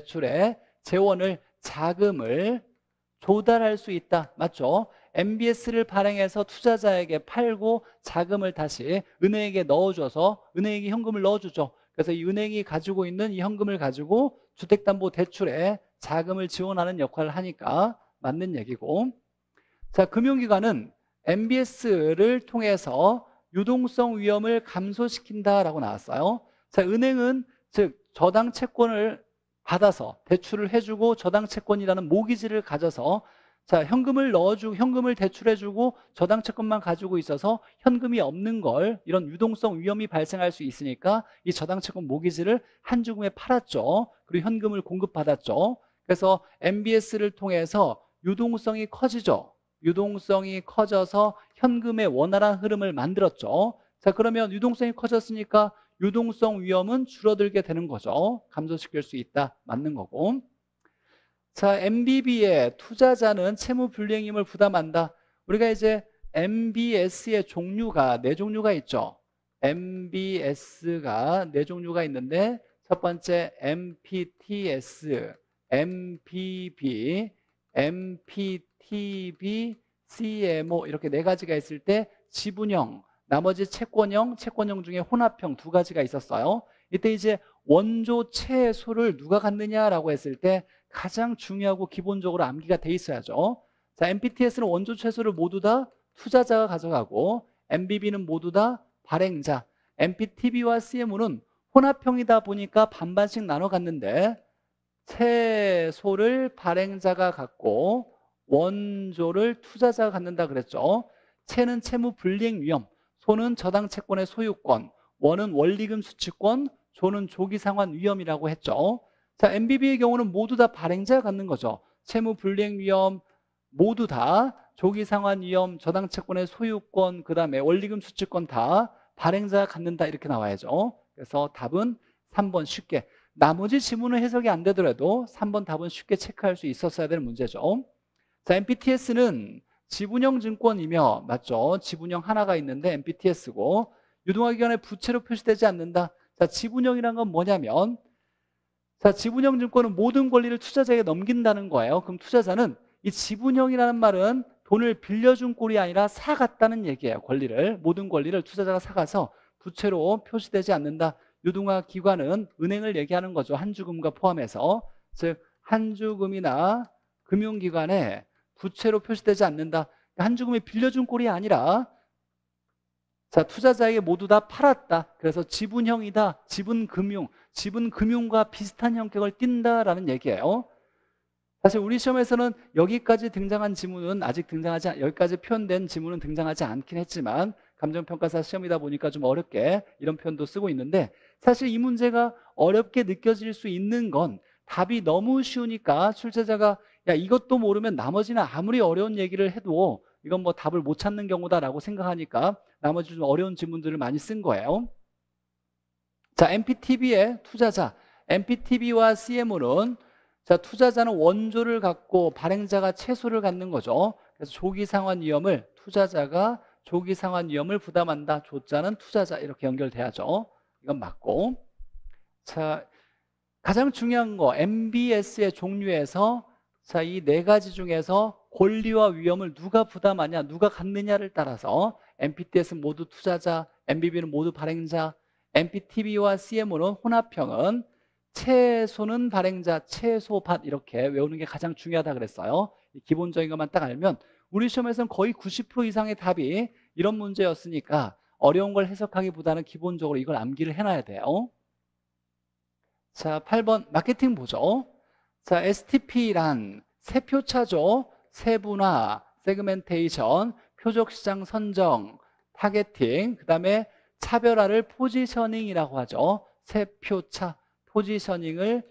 자금을 조달할 수 있다. 맞죠? MBS를 발행해서 투자자에게 팔고 자금을 다시 은행에게 넣어줘서 은행이 현금을 넣어주죠. 그래서 이 은행이 가지고 있는 이 현금을 가지고 주택담보대출에 자금을 지원하는 역할을 하니까 맞는 얘기고. 자, 금융기관은 MBS를 통해서 유동성 위험을 감소시킨다라고 나왔어요. 자, 은행은 즉 저당 채권을 받아서 대출을 해주고 저당 채권이라는 모기지를 가져서 자, 현금을 대출해주고 저당 채권만 가지고 있어서 현금이 없는 걸 이런 유동성 위험이 발생할 수 있으니까 이 저당 채권 모기지를 한주금에 팔았죠. 그리고 현금을 공급받았죠. 그래서 MBS를 통해서 유동성이 커지죠. 유동성이 커져서 현금의 원활한 흐름을 만들었죠. 자, 그러면 유동성이 커졌으니까 유동성 위험은 줄어들게 되는 거죠. 감소시킬 수 있다. 맞는 거고. 자, MBB의 투자자는 채무 불이행임을 부담한다. 우리가 이제 MBS의 종류가 4종류가 있죠. MBS가 4종류가 있는데 첫 번째 MPTS, MPB, MPTB, CMO 이렇게 4가지가 있을 때 지분형, 나머지 채권형 중에 혼합형 2가지가 있었어요. 이때 이제 원조 채소를 누가 갖느냐라고 했을 때 가장 중요하고 기본적으로 암기가 돼 있어야죠. 자, MPTS는 원조 채소를 모두 다 투자자가 가져가고 MBB는 모두 다 발행자, MPTB와 CMO는 혼합형이다 보니까 반반씩 나눠 갖는데 채소를 발행자가 갖고 원조를 투자자가 갖는다 그랬죠. 채는 채무 불이행 위험, 소는 저당 채권의 소유권, 원은 원리금 수취권, 조는 조기 상환 위험이라고 했죠. 자, MBB의 경우는 모두 다 발행자가 갖는 거죠. 채무 불이행 위험 모두 다 조기 상환 위험, 저당 채권의 소유권, 그다음에 원리금 수취권 다 발행자가 갖는다 이렇게 나와야죠. 그래서 답은 3번 쉽게. 나머지 지문은 해석이 안 되더라도 3번 답은 쉽게 체크할 수 있었어야 되는 문제죠. 자, MPTS는 지분형 증권이며 맞죠? 지분형 하나가 있는데 MPTS고 유동화기관의 부채로 표시되지 않는다. 자, 지분형이란 건 뭐냐면 자, 지분형 증권은 모든 권리를 투자자에게 넘긴다는 거예요. 그럼 투자자는 이 지분형이라는 말은 돈을 빌려준 꼴이 아니라 사갔다는 얘기예요. 모든 권리를 투자자가 사가서 부채로 표시되지 않는다. 유동화기관은 은행을 얘기하는 거죠. 한주금과 포함해서. 즉 한주금이나 금융기관에 부채로 표시되지 않는다. 한주금이 빌려준 꼴이 아니라 자, 투자자에게 모두 다 팔았다. 그래서 지분형이다. 지분금융과 비슷한 형격을 띈다라는 얘기예요. 사실 우리 시험에서는 여기까지 표현된 지문은 등장하지 않긴 했지만 감정평가사 시험이다 보니까 좀 어렵게 이런 표현도 쓰고 있는데 사실 이 문제가 어렵게 느껴질 수 있는 건 답이 너무 쉬우니까 출제자가 야, 이것도 모르면 나머지는 아무리 어려운 얘기를 해도 이건 뭐 답을 못 찾는 경우다라고 생각하니까 나머지 좀 어려운 지문들을 많이 쓴 거예요. 자, MPTB의 투자자, MPTB와 CMO는 자, 투자자는 원조를 갖고 발행자가 채소를 갖는 거죠. 그래서 조기상환 위험을 투자자가 조기상환 위험을 부담한다. 조자는 투자자 이렇게 연결돼야죠. 이건 맞고. 자, 가장 중요한 거 MBS의 종류에서 자, 이 4가지 중에서 권리와 위험을 누가 부담하냐, 누가 갖느냐를 따라서 MPTS는 모두 투자자, MBB는 모두 발행자, MPTB와 CMO는 혼합형은 최소는 발행자, 최소밭 이렇게 외우는 게 가장 중요하다 그랬어요. 기본적인 것만 딱 알면 우리 시험에서는 거의 90% 이상의 답이 이런 문제였으니까 어려운 걸 해석하기보다는 기본적으로 이걸 암기를 해놔야 돼요. 자, 8번 마케팅 보죠. 자, STP란 세표차죠. 세분화, 세그멘테이션, 표적시장 선정, 타겟팅, 그 다음에 차별화를 포지셔닝이라고 하죠. 세표차, 포지셔닝을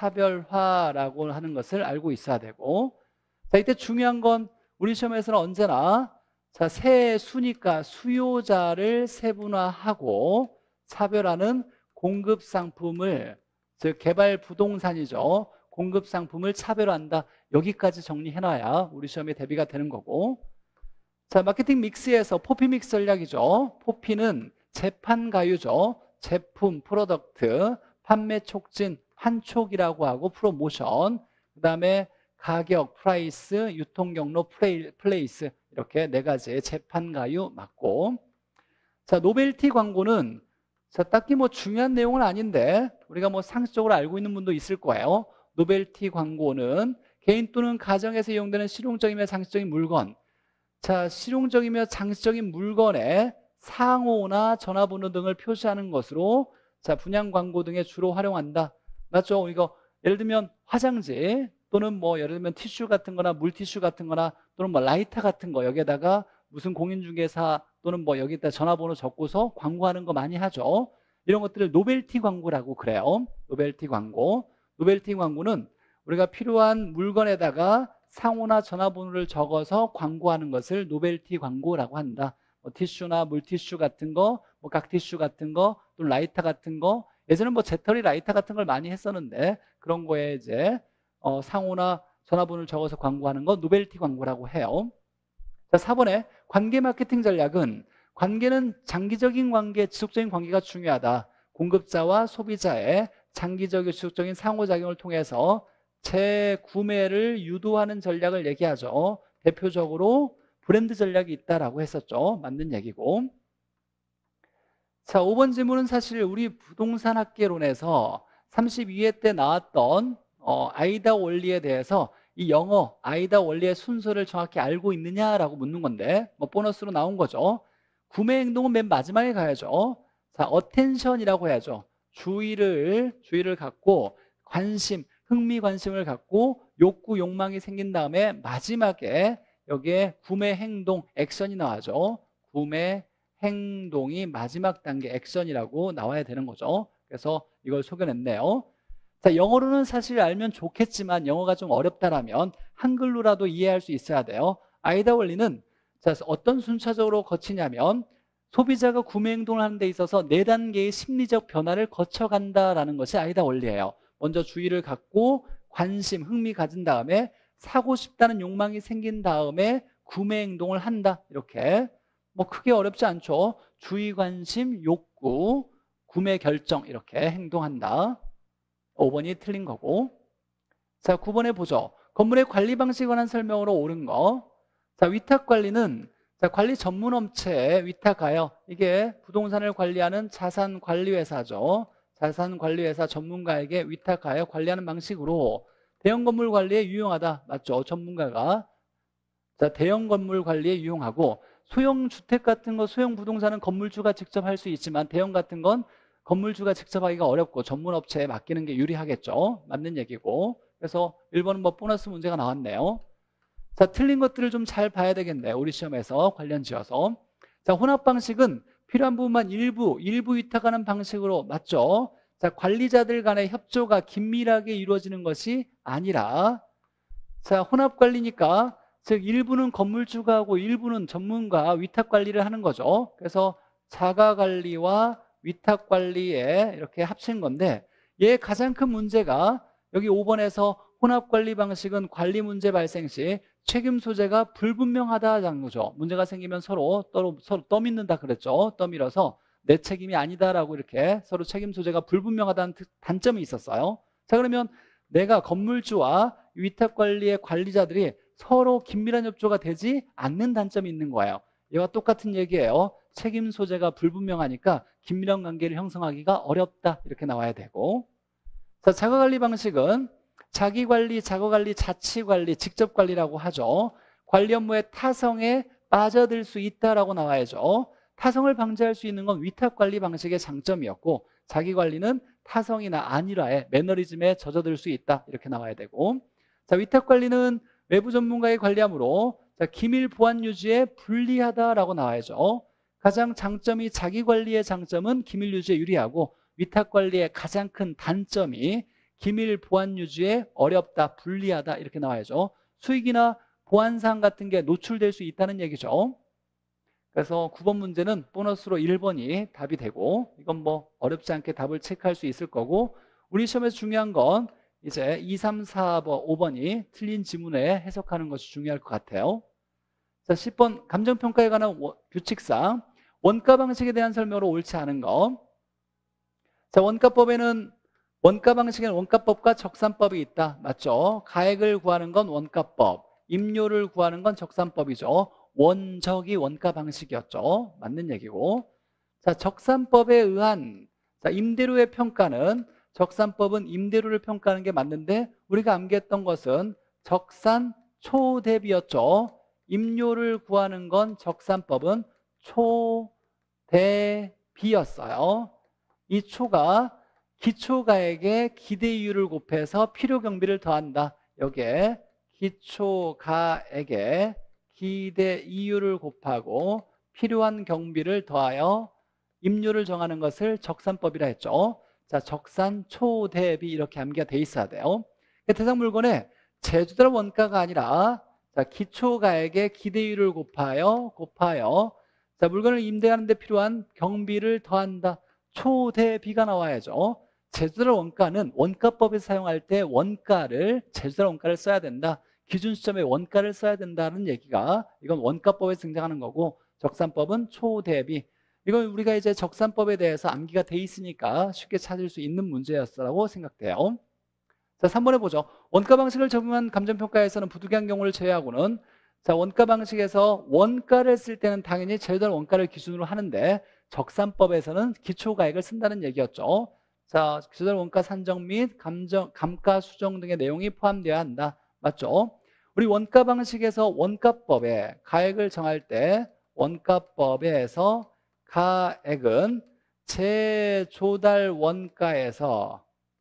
차별화라고 하는 것을 알고 있어야 되고, 자, 이때 중요한 건 우리 시험에서는 언제나 자, 세수니까 수요자를 세분화하고 차별화는 공급 상품을, 즉 개발 부동산이죠. 공급 상품을 차별화한다. 여기까지 정리해놔야 우리 시험에 대비가 되는 거고. 자, 마케팅 믹스에서 포피 믹스 전략이죠. 포피는 재판 가유죠. 제품, 프로덕트, 판매 촉진, 판촉이라고 하고 프로모션, 그 다음에 가격, 프라이스, 유통 경로, 플레이스 이렇게 네 가지의 재판 가유 맞고. 자, 노벨티 광고는 자, 딱히 뭐 중요한 내용은 아닌데 우리가 뭐 상식적으로 알고 있는 분도 있을 거예요. 노벨티 광고는 개인 또는 가정에서 이용되는 실용적이며 장식적인 물건. 자, 실용적이며 장식적인 물건에 상호나 전화번호 등을 표시하는 것으로 자, 분양 광고 등에 주로 활용한다. 맞죠? 이거 예를 들면 화장지 또는 뭐 예를 들면 티슈 같은 거나 물티슈 같은 거나 또는 뭐 라이터 같은 거 여기에다가 무슨 공인중개사 또는 뭐 여기다 전화번호 적고서 광고하는 거 많이 하죠. 이런 것들을 노벨티 광고라고 그래요. 노벨티 광고. 노벨티 광고는 우리가 필요한 물건에다가 상호나 전화번호를 적어서 광고하는 것을 노벨티 광고라고 한다. 뭐 티슈나 물티슈 같은 거, 뭐 각티슈 같은 거, 또 라이터 같은 거. 예전에 뭐 재터리 라이터 같은 걸 많이 했었는데 그런 거에 이제 상호나 전화번호를 적어서 광고하는 거 노벨티 광고라고 해요. 자, 4번에 관계 마케팅 전략은 관계는 장기적인 관계, 지속적인 관계가 중요하다. 공급자와 소비자의 장기적이고 지속적인 상호작용을 통해서 재구매를 유도하는 전략을 얘기하죠. 대표적으로 브랜드 전략이 있다라고 했었죠. 맞는 얘기고. 자, 5번 질문은 사실 우리 부동산 학개론에서 32회 때 나왔던 아이다 원리에 대해서 이 영어 아이다 원리의 순서를 정확히 알고 있느냐라고 묻는 건데 뭐 보너스로 나온 거죠. 구매 행동은 맨 마지막에 가야죠. 자, 어텐션이라고 해야죠. 주의를 갖고 관심, 흥미 관심을 갖고 욕구, 욕망이 생긴 다음에 마지막에 여기에 구매 행동, 액션이 나와죠. 구매 행동이 마지막 단계 액션이라고 나와야 되는 거죠. 그래서 이걸 소개했네요. 자, 영어로는 사실 알면 좋겠지만 영어가 좀 어렵다라면 한글로라도 이해할 수 있어야 돼요. 아이다 원리는 자, 어떤 순차적으로 거치냐면 소비자가 구매 행동을 하는 데 있어서 4단계의 심리적 변화를 거쳐간다라는 것이 아이다 원리예요. 먼저 주의를 갖고 관심, 흥미 가진 다음에 사고 싶다는 욕망이 생긴 다음에 구매 행동을 한다. 이렇게 뭐 크게 어렵지 않죠. 주의, 관심, 욕구, 구매 결정 이렇게 행동한다. 5번이 틀린 거고. 자, 9번에 보죠. 건물의 관리 방식에 관한 설명으로 옳은 거. 자, 위탁관리는 자, 관리 전문업체에 위탁하여 이게 부동산을 관리하는 자산관리회사죠. 자산관리회사 전문가에게 위탁하여 관리하는 방식으로 대형 건물 관리에 유용하다. 맞죠? 전문가가. 자, 대형 건물 관리에 유용하고 소형 주택 같은 거, 소형 부동산은 건물주가 직접 할 수 있지만 대형 같은 건 건물주가 직접 하기가 어렵고 전문업체에 맡기는 게 유리하겠죠. 맞는 얘기고. 그래서 1번은 뭐 보너스 문제가 나왔네요. 자, 틀린 것들을 좀 잘 봐야 되겠네요. 우리 시험에서 관련 지어서. 자, 혼합 방식은 필요한 부분만 일부 위탁하는 방식으로 맞죠? 자, 관리자들 간의 협조가 긴밀하게 이루어지는 것이 아니라 자, 혼합 관리니까 즉 일부는 건물주가 하고 일부는 전문가 위탁 관리를 하는 거죠. 그래서 자가 관리와 위탁 관리에 이렇게 합친 건데 얘의 가장 큰 문제가 여기 5번에서 혼합 관리 방식은 관리 문제 발생 시 책임 소재가 불분명하다는 거죠. 문제가 생기면 서로 떠밀는다 그랬죠. 떠밀어서 내 책임이 아니다라고 이렇게 서로 책임 소재가 불분명하다는 단점이 있었어요. 자, 그러면 내가 건물주와 위탁 관리의 관리자들이 서로 긴밀한 협조가 되지 않는 단점이 있는 거예요. 이와 똑같은 얘기예요. 책임 소재가 불분명하니까 긴밀한 관계를 형성하기가 어렵다 이렇게 나와야 되고. 자, 자가관리 방식은 자기관리, 자가관리, 자치관리, 직접관리라고 하죠. 관리 업무의 타성에 빠져들 수 있다라고 나와야죠. 타성을 방지할 수 있는 건 위탁관리 방식의 장점이었고, 자기관리는 타성이나 안일화에, 매너리즘에 젖어들 수 있다, 이렇게 나와야 되고, 자, 위탁관리는 외부 전문가의 관리하므로 자, 기밀 보안 유지에 불리하다라고 나와야죠. 가장 장점이, 자기관리의 장점은 기밀 유지에 유리하고, 위탁관리의 가장 큰 단점이 기밀 보안 유지에 어렵다, 불리하다, 이렇게 나와야죠. 수익이나 보안사항 같은 게 노출될 수 있다는 얘기죠. 그래서 9번 문제는 보너스로 1번이 답이 되고, 이건 뭐 어렵지 않게 답을 체크할 수 있을 거고, 우리 시험에서 중요한 건 이제 2, 3, 4번, 5번이 틀린 지문에 해석하는 것이 중요할 것 같아요. 자, 10번 감정평가에 관한 규칙상 원가 방식에 대한 설명으로 옳지 않은 거. 자, 원가법에는 원가 방식에는 원가법과 적산법이 있다. 맞죠? 가액을 구하는 건 원가법, 임료를 구하는 건 적산법이죠. 원적이 원가 방식이었죠. 맞는 얘기고. 자, 적산법에 의한 자, 임대료의 평가는, 적산법은 임대료를 평가하는 게 맞는데 우리가 암기했던 것은 적산 초대비였죠. 임료를 구하는 건 적산법은 초대비였어요. 이 초가 기초가액에 기대이율을 곱해서 필요경비를 더한다. 여기에 기초가액에 기대이율을 곱하고 필요한 경비를 더하여 임료를 정하는 것을 적산법이라 했죠. 자, 적산 초대비 이렇게 암기가 돼 있어야 돼요. 대상 물건에 제조달 원가가 아니라 자, 기초가액에 기대이율을 곱하여 자, 물건을 임대하는 데 필요한 경비를 더한다. 초대비가 나와야죠. 제조달 원가는 원가법에서 사용할 때 원가를, 제조달 원가를 써야 된다. 기준 시점에 원가를 써야 된다는 얘기가, 이건 원가법에 등장하는 거고, 적산법은 초대비. 이건 우리가 이제 적산법에 대해서 암기가 돼 있으니까 쉽게 찾을 수 있는 문제였다고 생각돼요. 자, 3번에 보죠. 원가 방식을 적용한 감정평가에서는 부득이한 경우를 제외하고는, 자, 원가 방식에서 원가를 쓸 때는 당연히 제조달 원가를 기준으로 하는데 적산법에서는 기초가액을 쓴다는 얘기였죠. 자, 제조달 원가 산정 및 감가 수정 등의 내용이 포함되어야 한다. 맞죠? 우리 원가 방식에서 원가법에 가액을 정할 때 원가법에서 가액은 제조달 원가에서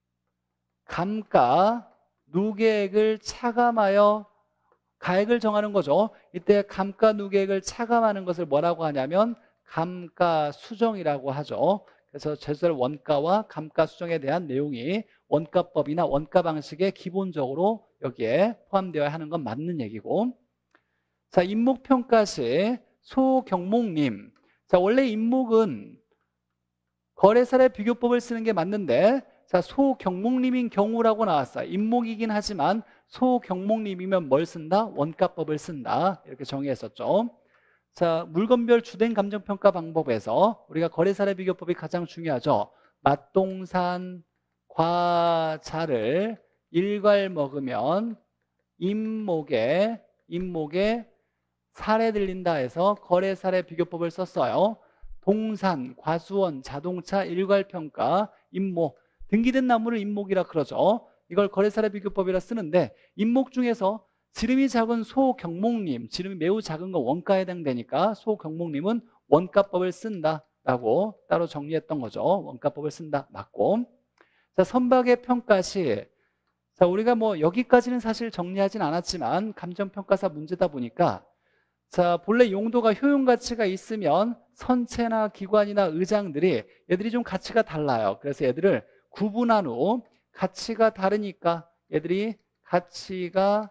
감가 누계액을 차감하여 가액을 정하는 거죠. 이때 감가 누계액을 차감하는 것을 뭐라고 하냐면 감가 수정이라고 하죠. 그래서 제조달 원가와 감가 수정에 대한 내용이 원가법이나 원가 방식에 기본적으로 여기에 포함되어야 하는 건 맞는 얘기고. 자, 임목평가 시 소경목님. 자, 원래 임목은 거래사례 비교법을 쓰는 게 맞는데, 자, 소경목님인 경우라고 나왔어요. 임목이긴 하지만 소경목님이면 뭘 쓴다? 원가법을 쓴다. 이렇게 정의했었죠. 자, 물건별 주된 감정평가 방법에서 우리가 거래사례 비교법이 가장 중요하죠. 맛동산 과자를 일괄 먹으면 임목에 사례 들린다 해서 거래사례 비교법을 썼어요. 동산, 과수원, 자동차, 일괄평가, 임목, 등기된 나무를 임목이라 그러죠. 이걸 거래사례 비교법이라 쓰는데, 임목 중에서 지름이 작은 소경목님, 지름이 매우 작은 건 원가에 해당되니까 소경목님은 원가법을 쓴다라고 따로 정리했던 거죠. 원가법을 쓴다, 맞고. 자, 선박의 평가 시, 자, 우리가 뭐 여기까지는 사실 정리하진 않았지만 감정평가사 문제다 보니까, 자, 본래 용도가 효용 가치가 있으면 선체나 기관이나 의장들이 얘들이 좀 가치가 달라요. 그래서 얘들을 구분한 후 가치가 다르니까 얘들이 가치가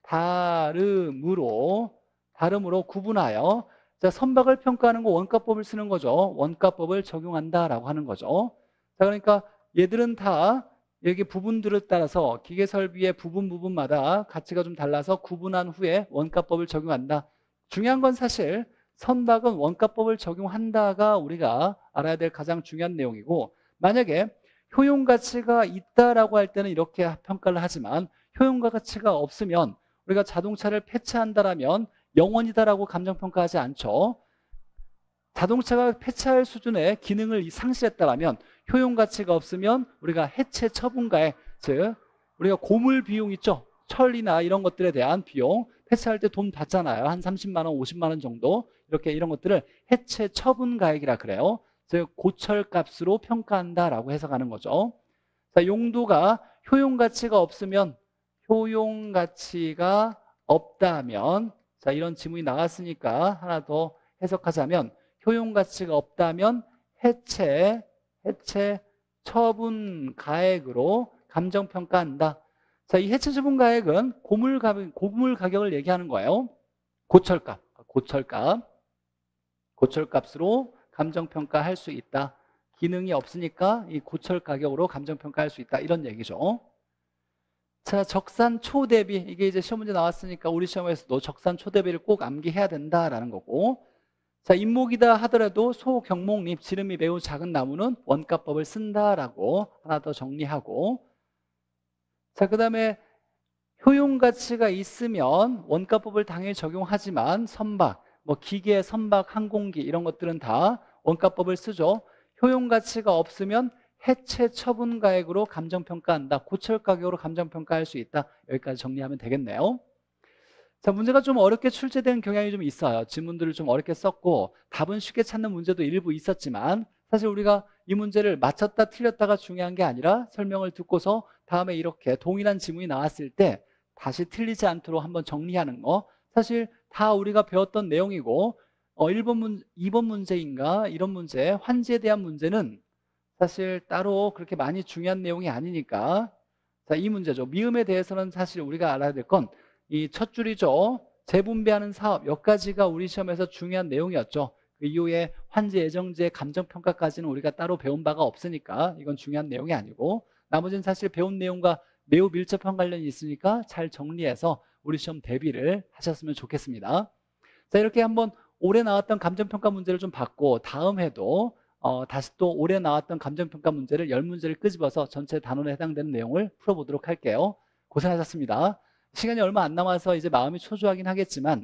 다름으로 구분하여, 자, 선박을 평가하는 거 원가법을 쓰는 거죠. 원가법을 적용한다라고 하는 거죠. 자, 그러니까 얘들은 다 여기 부분들을 따라서 기계설비의 부분마다 가치가 좀 달라서 구분한 후에 원가법을 적용한다. 중요한 건 사실 선박은 원가법을 적용한다가 우리가 알아야 될 가장 중요한 내용이고, 만약에 효용 가치가 있다라고 할 때는 이렇게 평가를 하지만 효용 가치가 없으면 우리가 자동차를 폐차한다라면 영원이다라고 감정평가하지 않죠. 자동차가 폐차할 수준의 기능을 상실했다라면 효용 가치가 없으면 우리가 해체 처분가액, 즉 우리가 고물 비용 있죠. 철이나 이런 것들에 대한 비용, 폐차할 때 돈 받잖아요. 한 30만 원, 50만 원 정도. 이렇게 이런 것들을 해체 처분가액이라 그래요. 즉 고철값으로 평가한다라고 해석하는 거죠. 자, 용도가 효용 가치가 없으면, 효용 가치가 없다면, 자, 이런 지문이 나왔으니까 하나 더 해석하자면, 효용 가치가 없다면 해체 처분 가액으로 감정 평가한다. 자, 이 해체 처분 가액은 고물 가격을 얘기하는 거예요. 고철값으로 감정 평가할 수 있다. 기능이 없으니까 이 고철 가격으로 감정 평가할 수 있다. 이런 얘기죠. 자, 적산 초대비, 이게 이제 시험 문제 나왔으니까 우리 시험에서도 적산 초대비를 꼭 암기해야 된다라는 거고. 자, 임목이다 하더라도 소경목잎, 지름이 매우 작은 나무는 원가법을 쓴다라고 하나 더 정리하고. 자, 그 다음에 효용 가치가 있으면 원가법을 당연히 적용하지만 선박, 뭐 기계, 선박, 항공기 이런 것들은 다 원가법을 쓰죠. 효용 가치가 없으면 해체 처분 가액으로 감정평가한다. 고철 가격으로 감정평가할 수 있다. 여기까지 정리하면 되겠네요. 자, 문제가 좀 어렵게 출제된 경향이 좀 있어요. 지문들을 좀 어렵게 썼고 답은 쉽게 찾는 문제도 일부 있었지만 사실 우리가 이 문제를 맞췄다 틀렸다가 중요한 게 아니라 설명을 듣고서 다음에 이렇게 동일한 지문이 나왔을 때 다시 틀리지 않도록 한번 정리하는 거, 사실 다 우리가 배웠던 내용이고 2번 문제인가 이런 문제, 환지에 대한 문제는 사실 따로 그렇게 많이 중요한 내용이 아니니까. 자, 이 문제죠. 미음에 대해서는 사실 우리가 알아야 될 건 이 첫 줄이죠. 재분배하는 사업, 여기까지가 우리 시험에서 중요한 내용이었죠. 그 이후에 환지, 예정제, 감정평가까지는 우리가 따로 배운 바가 없으니까 이건 중요한 내용이 아니고, 나머지는 사실 배운 내용과 매우 밀접한 관련이 있으니까 잘 정리해서 우리 시험 대비를 하셨으면 좋겠습니다. 자, 이렇게 한번 올해 나왔던 감정평가 문제를 좀 봤고, 다음 해도 다시 또 올해 나왔던 감정평가 문제를 10문제를 끄집어서 전체 단원에 해당되는 내용을 풀어보도록 할게요. 고생하셨습니다. 시간이 얼마 안 남아서 이제 마음이 초조하긴 하겠지만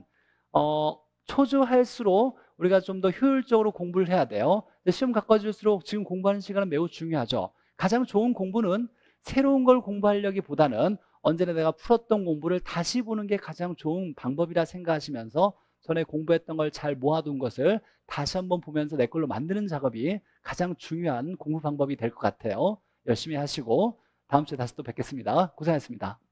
초조할수록 우리가 좀 더 효율적으로 공부를 해야 돼요. 시험 가까워질수록 지금 공부하는 시간은 매우 중요하죠. 가장 좋은 공부는 새로운 걸 공부하려기보다는 언제나 내가 풀었던 공부를 다시 보는 게 가장 좋은 방법이라 생각하시면서 전에 공부했던 걸 잘 모아둔 것을 다시 한번 보면서 내 걸로 만드는 작업이 가장 중요한 공부 방법이 될 것 같아요. 열심히 하시고 다음 주에 다시 또 뵙겠습니다. 고생하셨습니다.